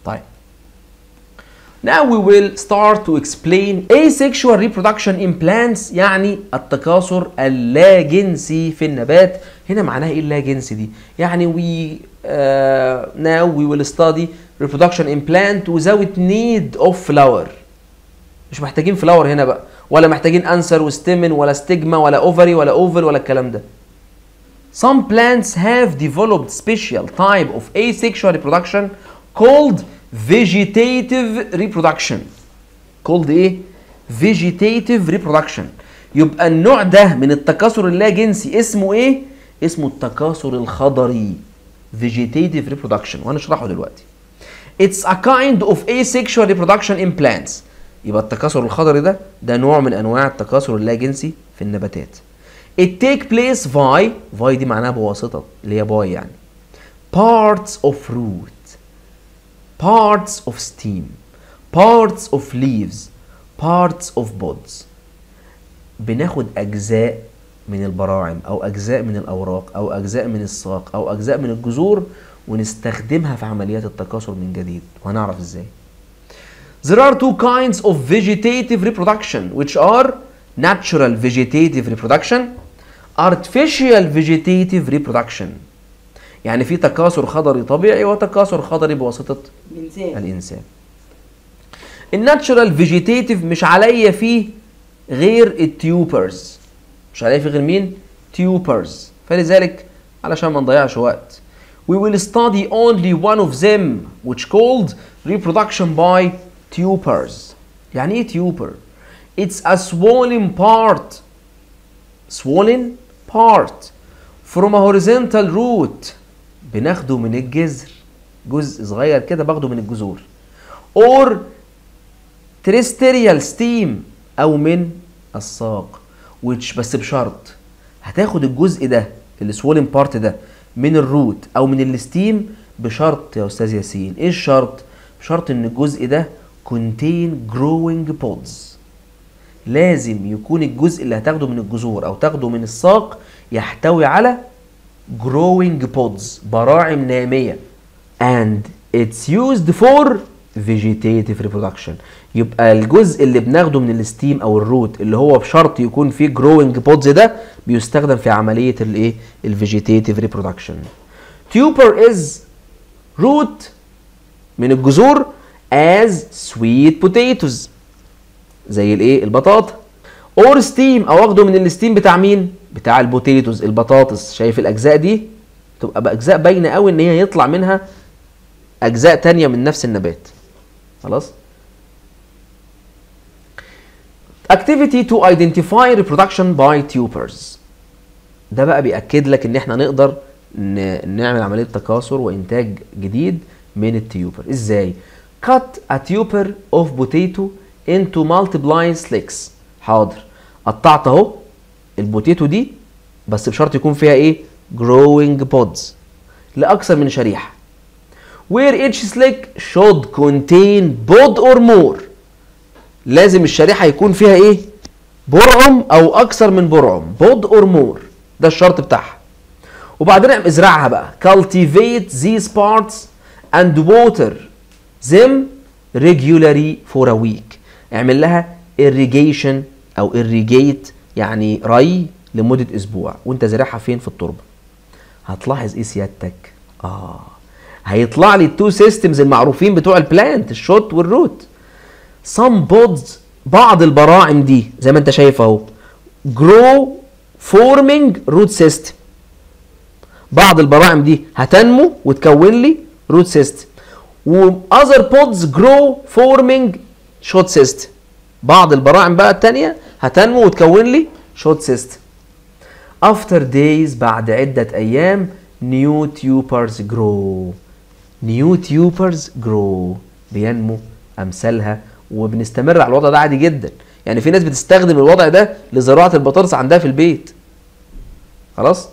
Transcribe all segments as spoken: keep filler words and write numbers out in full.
طيب now we will start to explain asexual reproduction in plants، يعني التكاثر اللاجنسي في النبات. هنا معناها ايه اللاجنسي دي؟ يعني we uh, now we will study reproduction in plant without need of flower. مش محتاجين فلاور هنا بقى، ولا محتاجين انسر وستيمن ولا ستيجما ولا اوفري ولا اوفل ولا الكلام ده. Some plants have developed special type of asexual reproduction called vegetative reproduction. called ايه؟ vegetative reproduction. يبقى النوع ده من التكاثر اللاجنسي اسمه ايه؟ اسمه التكاثر الخضري. vegetative reproduction، وهنشرحه دلوقتي. It's a kind of asexual reproduction in plants. يبقى التكاثر الخضري ده ده نوع من انواع التكاثر اللاجنسي في النباتات. It take place by by دي معناها بواسطة، اللي هي باي يعني. parts of root, parts of stem, parts of leaves, parts of buds. بناخد أجزاء من البراعم أو أجزاء من الأوراق أو أجزاء من الساق أو أجزاء من الجذور ونستخدمها في عمليات التكاثر من جديد، وهنعرف إزاي. There are two kinds of vegetative reproduction which are natural vegetative reproduction, artificial vegetative reproduction. يعني في تكاثر خضري طبيعي وتكاثر خضري بواسطة الإنسان. الإنسان. الناتشورال فيجيتيتيف مش عليا فيه غير التيوبرز. مش عليا فيه غير مين؟ تيوبرز. فلذلك علشان ما نضيعش وقت we will study only one of them which called reproduction by tubers. يعني ايه tuber؟ It's a swollen part swollen part from a horizontal root. بناخده من الجذر، جزء صغير كده باخده من الجذور. or terrestrial stem أو من الساق. which بس بشرط هتاخد الجزء ده اللي swollen part ده من الروت أو من الستيم بشرط يا أستاذ ياسين. إيه الشرط؟ بشرط إن الجزء ده contain growing pods. لازم يكون الجزء اللي هتاخده من الجذور او تاخده من الساق يحتوي على growing pods، براعم نامية. and it's used for vegetative reproduction. يبقى الجزء اللي بناخده من الستيم او الروت اللي هو بشرط يكون فيه growing pods ده بيستخدم في عملية الايه؟ الفيجيتيتيف reproduction. tuber is root من الجذور as sweet potatoes زي الايه؟ البطاطا. اور ستيم او واخده من الستيم بتاع مين؟ بتاع البوتيتوز، البطاطس. شايف الاجزاء دي؟ تبقى باجزاء باينه قوي ان هي يطلع منها اجزاء تانية من نفس النبات. خلاص؟ activity to identify reproduction by tubers. ده بقى بيأكد لك ان احنا نقدر نعمل عمليه تكاثر وانتاج جديد من التيوبر. ازاي؟ cut a tuber of potato into multiply slicks. حاضر، قطعت اهو البوتيتو دي بس بشرط يكون فيها ايه؟ growing pods لاكثر من شريحه. where each slick should contain pod or more. لازم الشريحه يكون فيها ايه؟ برعم او اكثر من برعم، pod or more. ده الشرط بتاعها. وبعدين ازرعها بقى. cultivate these parts and water them regularly for a week. اعمل لها irrigation او irrigate يعني ري لمدة اسبوع وانت زارعها فين؟ في التربة. هتلاحظ ايه سيادتك؟ اه هيطلع لي التو سيستمز المعروفين بتوع البلانت، الشوت والروت. some pods بعض البراعم دي زي ما انت شايف اهو grow forming root system. بعض البراعم دي هتنمو وتكون لي root system. و other pods grow forming shoot system. بعض البراعم بقى التانية هتنمو وتكون لي shoot system. after days بعد عدة أيام new tubers grow. new tubers grow بينمو أمثالها، وبنستمر على الوضع ده عادي جدا. يعني في ناس بتستخدم الوضع ده لزراعة البطاطس عندها في البيت. خلاص؟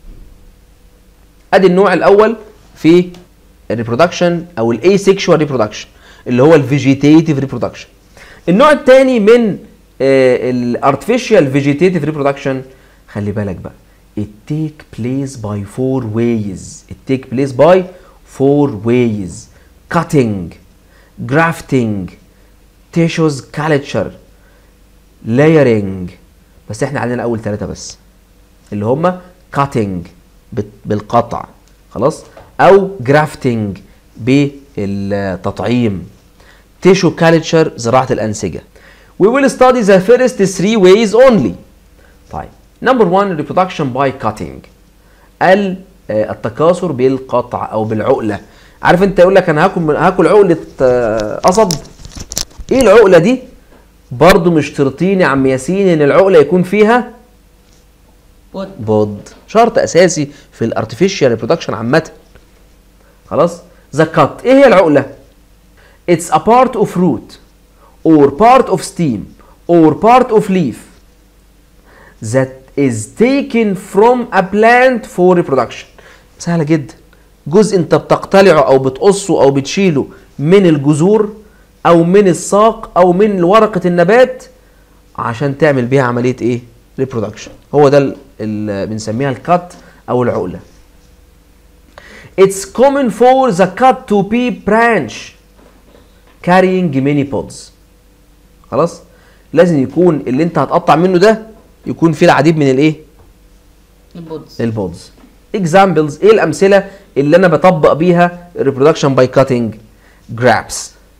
ادي النوع الأول في الريبرودكشن او الاسيكشوال ريبرودكشن اللي هو الفيجيتيتيف ريبرودكشن. النوع الثاني من الارتفيشال فيجيتيتيف ريبرودكشن، خلي بالك بقى، it take place by four ways. it take place by four ways. cutting, grafting, tissues culture, layering. بس احنا عندنا اول ثلاثة بس اللي هما cutting بالقطع خلاص، او grafting بالتطعيم، tissue culture زراعة الأنسجة. We will study the first three ways only. طيب number one reproduction by cutting، التكاثر بالقطع او بالعقلة. عارف انت يقول لك انا هاكل هاكل عقلة قصب. ايه العقلة دي؟ برضو مشترطين يا عم ياسين ان العقلة يكون فيها بود. بود شرط اساسي في الارتفيشال ريبرودكشن عامة. خلاص. the cut ايه هي العقلة؟ it's a part of root or part of stem or part of leaf that is taken from a plant for reproduction. سهلة جدا. جزء انت بتقتلعه او بتقصه او بتشيله من الجذور او من الساق او من ورقة النبات عشان تعمل بيها عملية ايه؟ reproduction. هو ده اللي بنسميها الكات او العقلة. It's common for the cut to be branch carrying many pods. خلاص؟ لازم يكون اللي انت هتقطع منه ده يكون فيه العديد من الايه؟ البودز. البودز. examples ايه الامثله اللي انا بطبق بيها reproduction by cutting؟ grapes,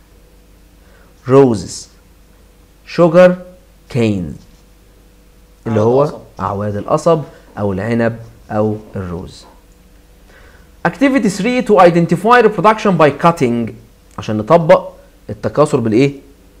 roses, sugar cane اللي هو اعواد القصب او العنب او الروز. activity three to identify reproduction by cutting، عشان نطبق التكاثر بالايه؟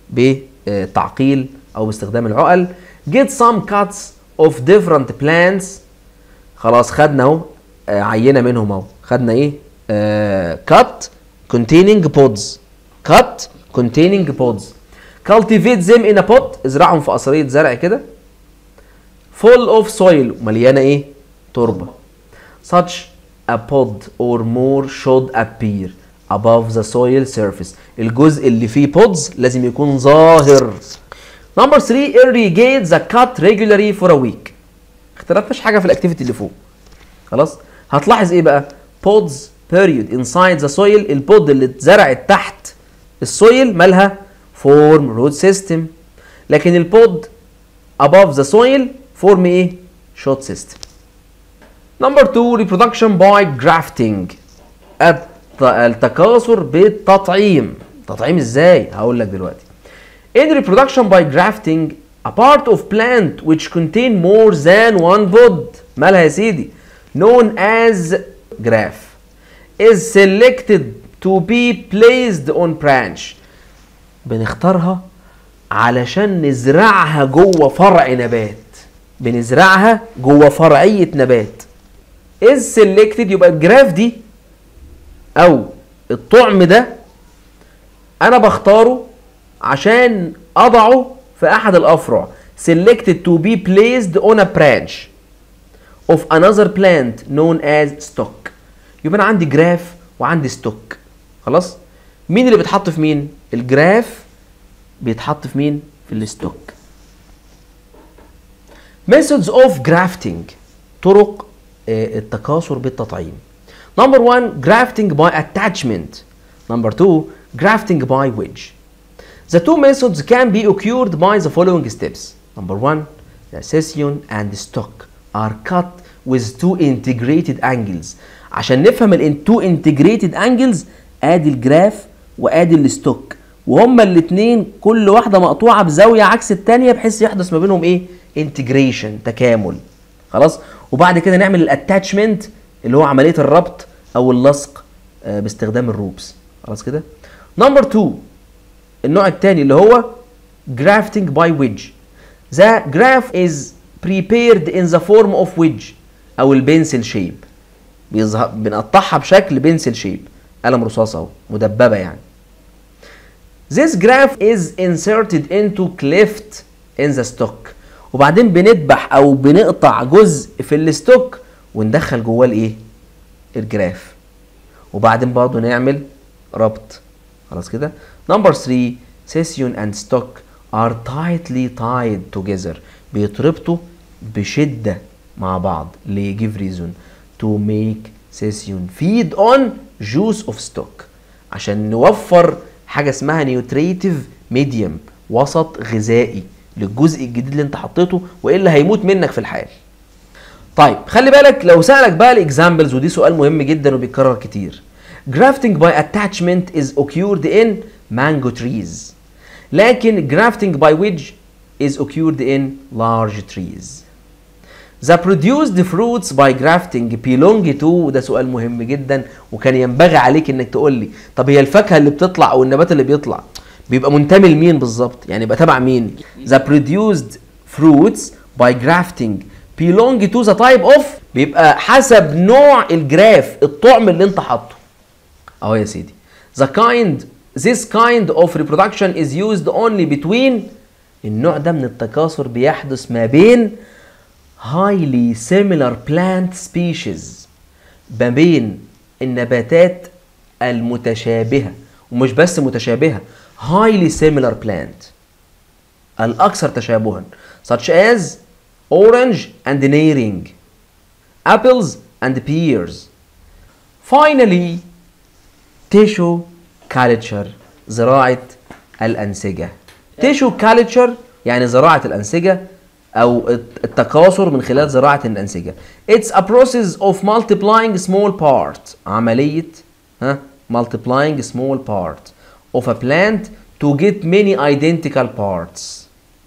بتعقيل او باستخدام العقل. get some cuts of different plants. خلاص خدنا اهو عينه منهم اهو. خدنا ايه؟ آه cut containing pods. cut containing pods. cultivate them in a pot. ازرعهم في قصرية زرع كده. full of soil مليانه ايه؟ تربه. such a pod or more should appear above the soil surface. الجزء اللي فيه pods لازم يكون ظاهر. number three irrigate the cut regularly for a week. اختلفناش حاجه في الاكتيفيتي اللي فوق. خلاص. هتلاحظ ايه بقى؟ pods period inside the soil. البود اللي اتزرعت تحت السويل مالها؟ form root system. لكن البود above the soil form ايه؟ shoot system. number two reproduction by grafting. التكاثر بالتطعيم. تطعيم ازاي؟ هقول لك دلوقتي. in reproduction by grafting a part of plant which contain more than one pod مالها يا سيدي؟ known as graft is selected to be placed on branch. بنختارها علشان نزرعها جوه فرع نبات. بنزرعها جوه فرعية نبات. is selected يبقى الجراف دي او الطعم ده انا بختاره عشان اضعه في احد الافرع. selected to be placed on a branch of another plant known as stock. يبقى انا عندي جراف وعندي ستوك. خلاص. مين اللي بيتحط في مين؟ الجراف بيتحط في مين؟ في الستوك. methods of grafting طرق التكاثر بالتطعيم. number one grafting by attachment. number two grafting by wedge. The two methods can be occurred by the following steps. number one the session and stock are cut with two integrated angles. عشان نفهم ال two integrated angles ادي الجراف وادي الستوك وهما الاثنين كل واحده مقطوعه بزاويه عكس الثانيه بحيث يحدث ما بينهم ايه؟ انتجريشن تكامل. خلاص. وبعد كده نعمل الاتاتشمنت اللي هو عمليه الربط او اللصق باستخدام الروبس. خلاص كده. نمبر اتنين النوع الثاني اللي هو grafting by wedge. The graft is prepared in the form of wedge او البنسل شيب. بيظهر بنقطعها بشكل بنسل شيب. قلم رصاص اهو مدببه يعني. This graft is inserted into cleft in the stock. وبعدين بنذبح او بنقطع جزء في الستوك وندخل جواه الايه؟ الجراف. وبعدين برضه نعمل ربط. خلاص كده. نمبر ثلاثة session and stock are tightly tied together. بيتربطوا بشدة مع بعض. ليه؟ give reason to make session feed on juice of stock. عشان نوفر حاجه اسمها نيوتريتيف ميديم، وسط غذائي للجزء الجديد اللي انت حطيته، والا هيموت منك في الحال. طيب خلي بالك لو سالك بقى الاكزامبلز، ودي سؤال مهم جدا وبيتكرر كتير. grafting by attachment is occurred in mango trees، لكن grafting by wedge is occurred in large trees. The produced fruits by grafting belong to، وده سؤال مهم جدا وكان ينبغي عليك انك تقول لي طب هي الفاكهه اللي بتطلع او النبات اللي بيطلع بيبقى منتمي لمين بالظبط؟ يعني يبقى تبع مين؟ The produced fruits by grafting belong to the type of، بيبقى حسب نوع الجراف، الطعم اللي انت حاطه. اهو يا سيدي. The kind this kind of reproduction is used only between، النوع ده من التكاثر بيحدث ما بين highly similar plant species، ما بين النباتات المتشابهة، ومش بس متشابهة، highly similar plant الأكثر تشابها، such as orange and nearing, apples and pears. Finally tissue culture، زراعة الأنسجة. tissue culture يعني زراعة الأنسجة أو التكاثر من خلال زراعة الأنسجة. It's a process of multiplying small part، عملية ها multiplying small part of a plant to get many identical parts.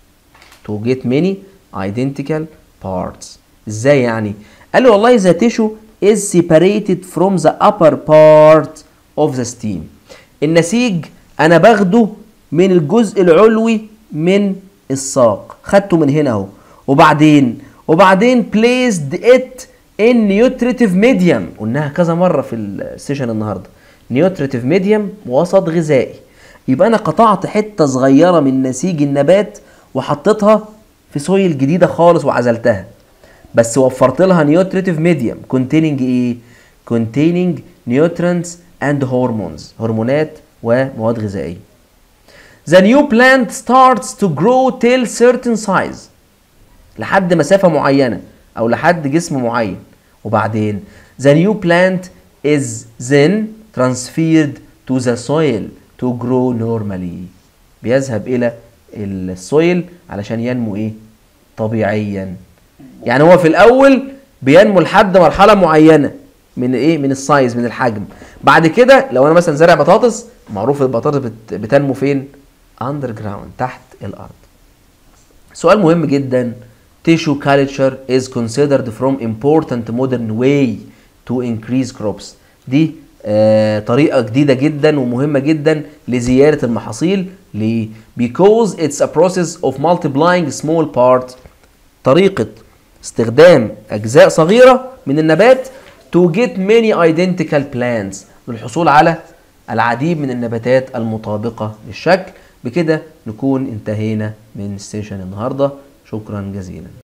to get many identical parts. إزاي يعني؟ قال له والله the tissue is separated from the upper part of the stem. النسيج أنا باخده من الجزء العلوي من الساق، خدته من هنا اهو، وبعدين وبعدين placed it in nutritive medium، قلناها كذا مره في السيشن النهارده. nutritive medium وسط غذائي، يبقى انا قطعت حته صغيره من نسيج النبات وحطيتها في سويل جديده خالص وعزلتها، بس وفرت لها nutritive medium containing ايه؟ containing nutrients and hormones، هرمونات ومواد غذائيه. The new plant starts to grow till certain size، لحد مسافة معينة أو لحد جسم معين، وبعدين the new plant is then transferred to the soil to grow normally، بيذهب إلى السويل علشان ينمو إيه؟ طبيعيا. يعني هو في الأول بينمو لحد مرحلة معينة من إيه؟ من السايز، من الحجم. بعد كده لو أنا مثلا زارع بطاطس، معروف البطاطس بتنمو فين؟ underground، تحت الأرض. سؤال مهم جدا. tissue culture is considered from important modern way to increase crops. دي آه طريقة جديدة جدا ومهمة جدا لزيادة المحاصيل. ليه؟ because it's a process of multiplying small part، طريقة استخدام أجزاء صغيرة من النبات to get many identical plants، للحصول على العديد من النباتات المطابقة للشكل. بكده نكون انتهينا من سيشن النهارده. شكرا جزيلا.